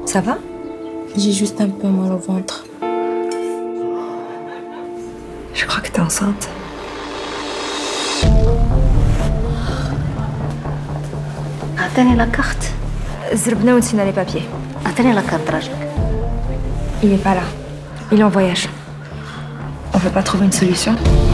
Ça va? J'ai juste un peu mal au ventre. Je crois que t'es enceinte. أعطيني لا كارت. زربنا ونسينا les papiers. أعطيني لا كارت راجلك. Il est pas là. Il est en voyage. On peut pas trouver une solution?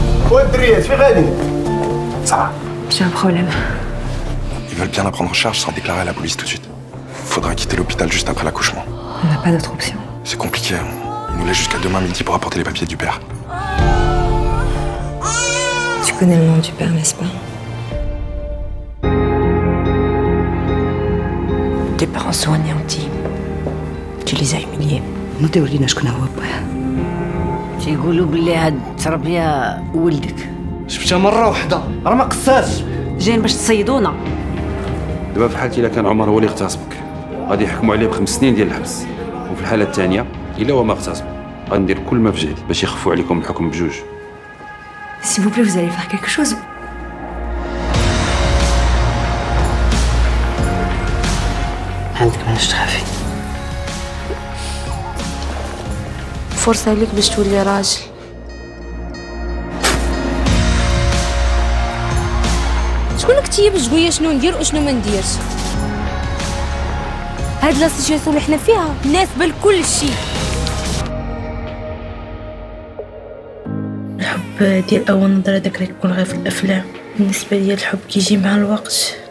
Ça va. J'ai un problème. Ils veulent bien la prendre en charge sans déclarer à la police tout de suite. Faudra quitter l'hôpital juste après l'accouchement. On n'a pas d'autre option. C'est compliqué. Ils nous laissent jusqu'à demain midi pour apporter les papiers du père. Tu connais le nom du père, n'est-ce pas? Tes parents sont anéantis. Tu les as humiliés. ما تورينا شكون هو باه. تيقولوا بلي هاد التربية ولدك. شفتها مرة واحدة راه ما قصاش. جايين باش تصيدونا. دابا في حالتي الا كان عمر هو اللي اغتصبك غادي يحكموا عليه ب5 سنين ديال الحبس، وفي الحالة الثانية الا هو ما اغتصب غندير كل ما في جهدي باش يخفوا عليكم الحكم بجوج. S'il vous plaît, vous allez faire quelque chose. عندك ماش تخافي. فرصة ليك باش تولي راجل. شكون كتيب شويه شنو ندير وشنو ما نديرش؟ هاد لا سيتياسيون اللي حنا فيها مناسبه لكل شيء. الحب ديال اول نظره داك اللي كيكون غير في الافلام، بالنسبه ليا الحب كيجي مع الوقت.